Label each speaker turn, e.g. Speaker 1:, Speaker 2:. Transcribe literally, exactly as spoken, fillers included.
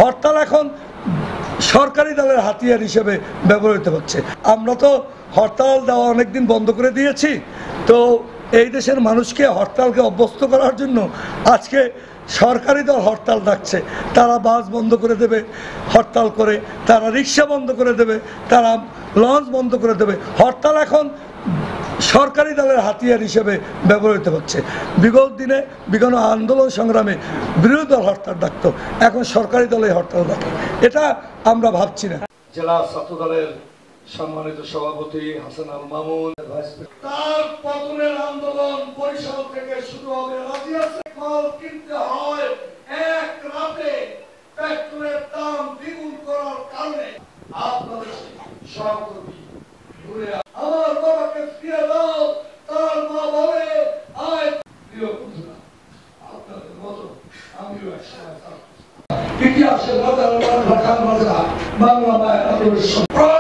Speaker 1: হরতাল এখন সরকারি দলের হাতিয়ার হিসেবে ব্যবহৃত হচ্ছে। আমরা তো হরতাল দেওয়া অনেকদিন বন্ধ করে দিয়েছি, তো এই দেশের মানুষকে হরতালকে অভ্যস্ত করার জন্য আজকে সরকারি দল হরতাল ডাকছে। তারা বাস বন্ধ করে দেবে হরতাল করে, তারা রিক্সা বন্ধ করে দেবে, তারা লঞ্চ বন্ধ করে দেবে। হরতাল এখন সরকারি দলের হাতিয়ার হিসেবে ব্যবহৃত হচ্ছে। বিগত দিনে বিগত আন্দোলন সংগ্রামে বিরোধী দল হরতাল ডাকতো, এখন সরকারি দলে হরতাল ডাকে। এটা আমরা ভাবছি না।
Speaker 2: জেলা ছাত্র দলের সম্মানিত সভাপতি হাসান আল মামুন,
Speaker 1: তার পতনের আন্দোলন পরিষদ থেকে শুরু হবে। রাজি আছে মাল কিনতে হয় এক রাতে পেট্রোলের দাম দ্বিগুণ করার কারণে আপনাদের সহকর্মী ঘুরে আমার বাবাকে ফিরে দাও। তার মা বলে আয় প্রিয় বন্ধুরা, আপনাদের মতো আমিও এক সময় ইতিহাসের রাজা রাজা বাংলা মায়ের আদর্শ